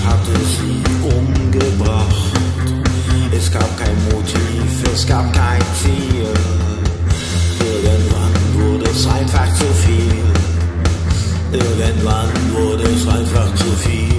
hatte sie umgebracht. Es gab kein Motiv, es gab kein Ziel. Irgendwann wurde es einfach zu viel. Irgendwann wurde es einfach zu viel.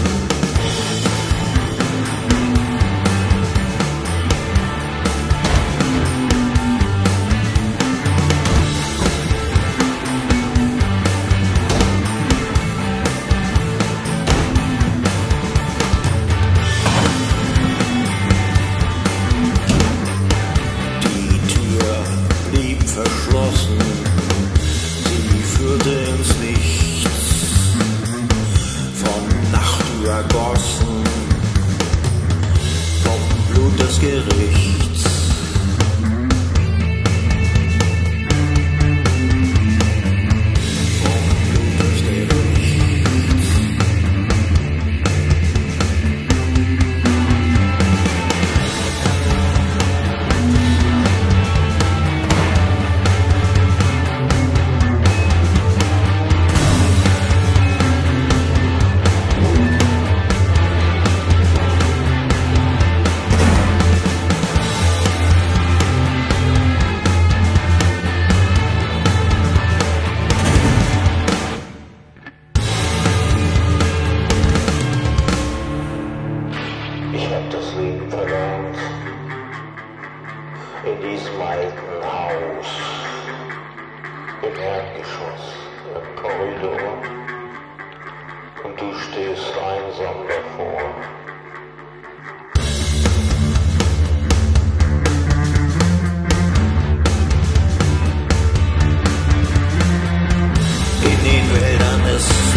Verschlossen, sie führte ins Nichts, von Nacht übergossen, vom Blut des Gerichts. Vom Blut des Gerichts. Ich hab das Leben verlernt in diesem alten Haus, im Erdgeschoss, im Korridor, und du stehst einsam davor. In den Wäldern ist